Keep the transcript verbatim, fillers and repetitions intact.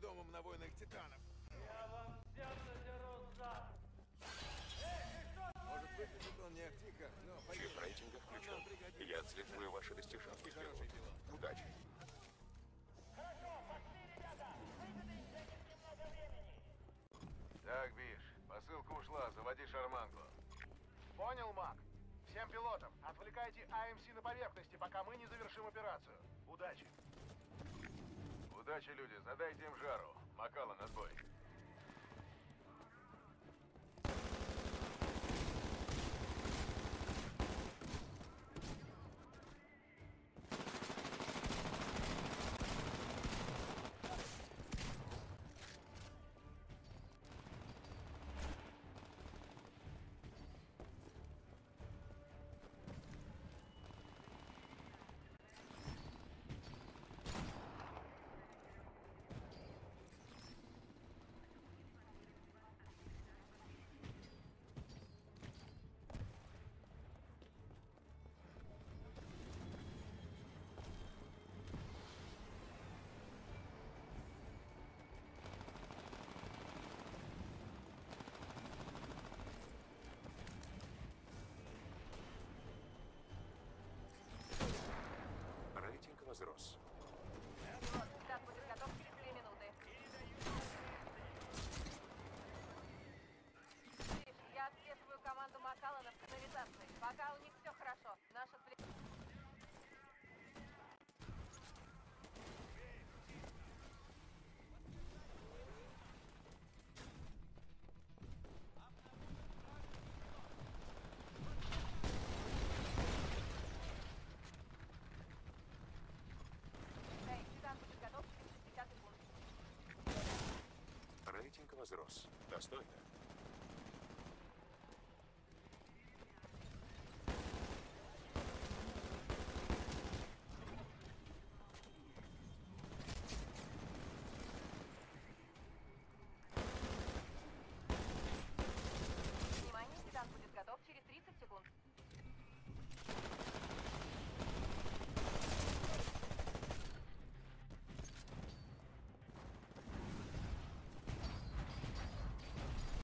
домом на войнах титанов. Я вам всем задеру зад. Может, выглядит он не актика, но... Чип рейтинга включен. Я отслеживаю ваши достижения. Хороший пилот. Удачи. Хорошо, пошли, ребята. Выжидайте немного времени. Так, Биш, посылка ушла, заводи шарманку. Понял, Мак? Всем пилотам, отвлекайте А М С на поверхности, пока мы не завершим операцию. Удачи. Удачи, люди, задайте им жару. Макала, на сбой. Рейтинг возрос. Стас будет готов через две минуты. Видишь, я отслеживаю команду Макалана в канализации. Пока у них все хорошо. Наш отвлек... Эй, Титан будет готов через шестьдесят секунд. Рейтинг возрос. Достойно.